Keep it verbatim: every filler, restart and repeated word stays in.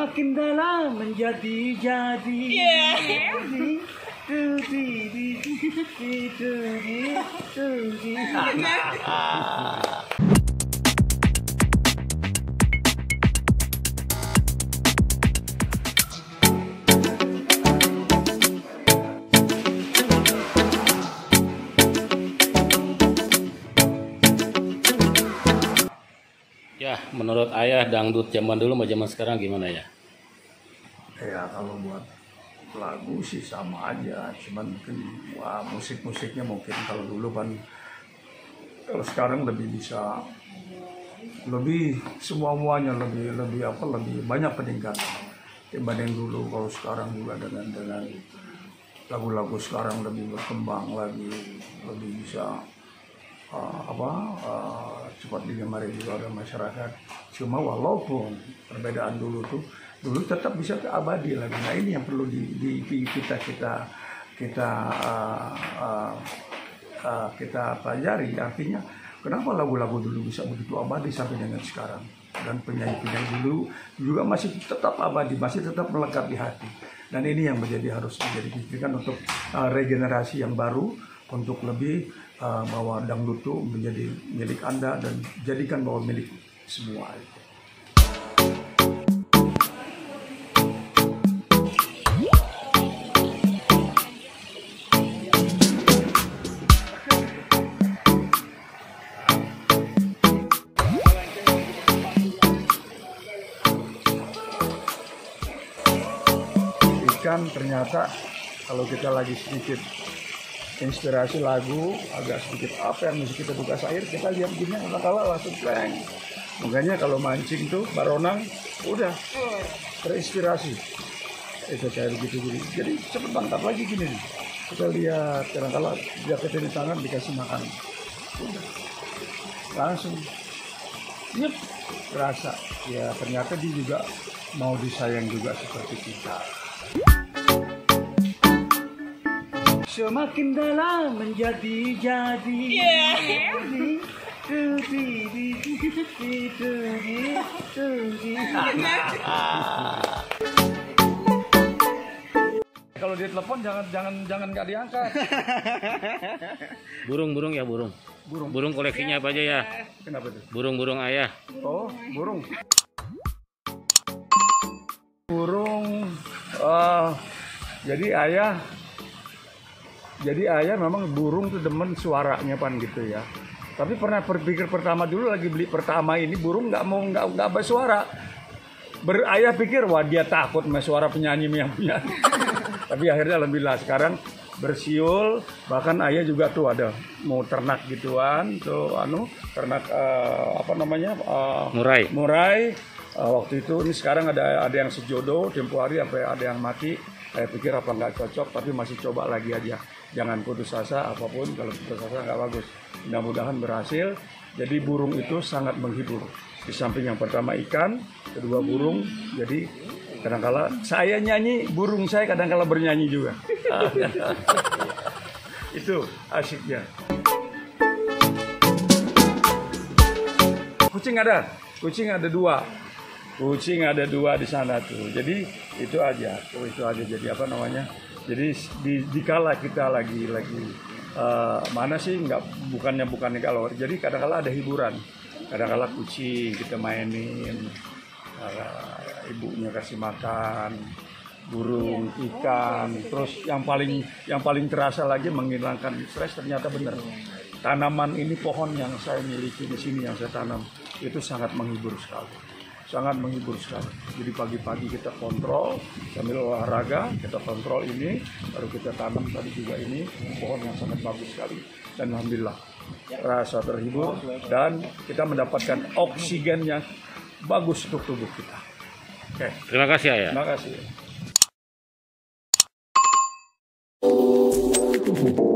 Semakin dalam menjadi-jadi. Yeah. Ya, menurut ayah dangdut zaman dulu sama zaman sekarang gimana ya? Ya kalau buat lagu sih sama aja, cuman mungkin wah, musik-musiknya mungkin kalau dulu kan, kalau sekarang lebih bisa, lebih semua-muanya lebih lebih apa lebih banyak peningkatan dibanding dulu. Kalau sekarang juga dengan dengan lagu-lagu sekarang lebih berkembang lagi, lebih bisa uh, apa uh, cepat digemari juga oleh masyarakat. Cuma walaupun perbedaan dulu tuh dulu tetap bisa abadi lagi. Nah ini yang perlu di, di, di kita kita kita uh, uh, uh, kita pelajari. Artinya kenapa lagu-lagu dulu bisa begitu abadi sampai dengan sekarang, dan penyanyi-penyanyi dulu juga masih tetap abadi, masih tetap melekat di hati. Dan ini yang menjadi harus menjadi pikiran untuk uh, regenerasi yang baru, untuk lebih uh, bahwa dangdut itu menjadi milik Anda dan jadikan bahwa milik semua. Kan ternyata kalau kita lagi sedikit inspirasi lagu, agak sedikit apa yang mesti kita buka air, kita lihat gini kadang-kala langsung pleng. Makanya kalau mancing tuh baronang udah terinspirasi itu kayak begitu gini. Jadi cepet tangkap lagi gini nih. Kita lihat kadang-kala jaketnya di tangan dikasih makan, udah langsung yep, rasa ya ternyata dia juga mau disayang juga seperti kita. Semakin dalam menjadi-jadi. Yeah. Kalau dia telepon jangan jangan jangan nggak diangkat. Burung-burung ya burung. Burung. Burung koleksinya apa aja ya? Kenapa tuh? Burung-burung ayah. Oh, burung. Burung. Uh, jadi ayah. Jadi ayah memang burung tuh demen suaranya pan gitu ya. Tapi pernah berpikir pertama dulu lagi beli pertama ini burung nggak mau nggak nggak bersuara. Ber, ayah pikir wah dia takut sama suara penyanyi yang punya. Tapi akhirnya alhamdulillah sekarang bersiul. Bahkan ayah juga tuh ada mau ternak gituan tuh anu ternak uh, apa namanya uh, murai. Murai. Uh, waktu itu ini sekarang ada ada yang sejodoh tempo hari apa ada yang mati. Saya pikir apa nggak cocok, tapi masih coba lagi aja. Jangan putus asa apapun, kalau putus asa nggak bagus. Mudah-mudahan berhasil. Jadi burung itu sangat menghibur. Di samping yang pertama ikan, kedua burung. Jadi kadang-kala saya nyanyi, burung saya kadang-kala bernyanyi juga. Itu asiknya. Kucing ada, kucing ada dua. Kucing ada dua di sana tuh. Jadi itu aja, tuh itu aja. Jadi apa namanya? Jadi di dikala kita lagi lagi uh, mana sih nggak bukannya bukannya kalau. Jadi kadang-kala ada hiburan. Kadang-kala kucing kita mainin, uh, ibunya kasih makan, burung, ikan. Terus yang paling yang paling terasa lagi menghilangkan stres ternyata benar. Tanaman ini pohon yang saya miliki di sini yang saya tanam itu sangat menghibur sekali. Sangat menghibur sekali. Jadi pagi-pagi kita kontrol sambil olahraga, kita kontrol ini, baru kita tanam tadi juga ini pohon yang sangat bagus sekali. Dan alhamdulillah rasa terhibur dan kita mendapatkan oksigen yang bagus untuk tubuh kita. Oke. Terima kasih ayah. Terima kasih.